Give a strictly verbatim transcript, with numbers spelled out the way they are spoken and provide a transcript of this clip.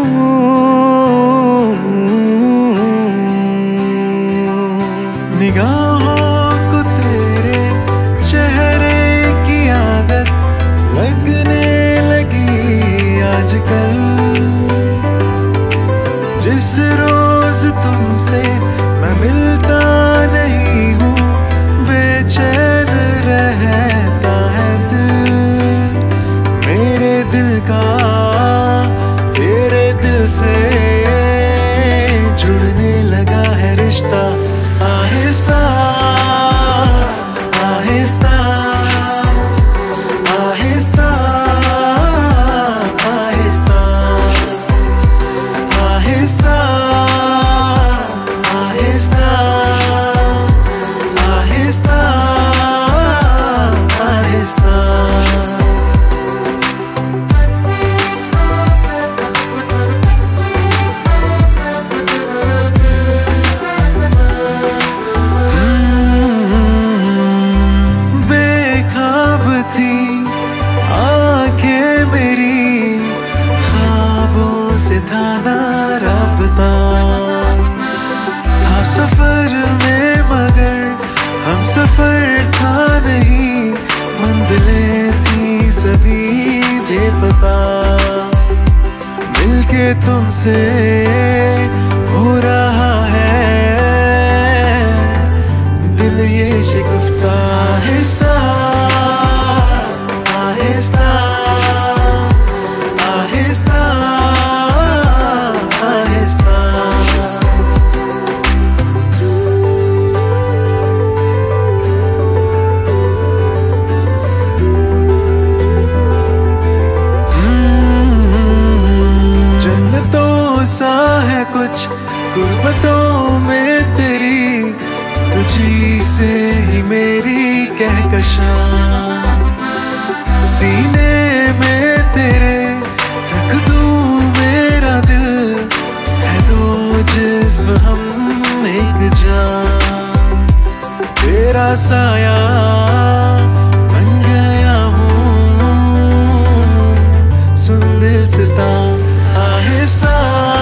निगाहों को तेरे चेहरे की आदत लगने लगी आजकल। जिस रोज तुमसे मैं मिलता नहीं हूँ, बेचैन रहता है दिल। मेरे दिल का तेरे दिल से जुड़ने लगा है रिश्ता। आहिस्ता आहिस्ता आहिस्ता आहिस्ता आहिस्ता आहिस्ता आहिस्ता आहिस्ता। था ना राबता, था सफर में मगर हम सफर था नहीं। मंजिलें थी सभी बेपता, मिलके तुमसे हो रहा है दिल ये शिकफ्ता। आहिस्ता आहिस्ता आहिस्ता सा है कुछ गुर्बतों में तेरी, तुझी से ही मेरी कहकशां। सीने में तेरे रख दूं मेरा दिल, है दो जिस्म हम एक जान। तेरा साया बन गया हूँ, सुन दिल सिता। आहिस्ता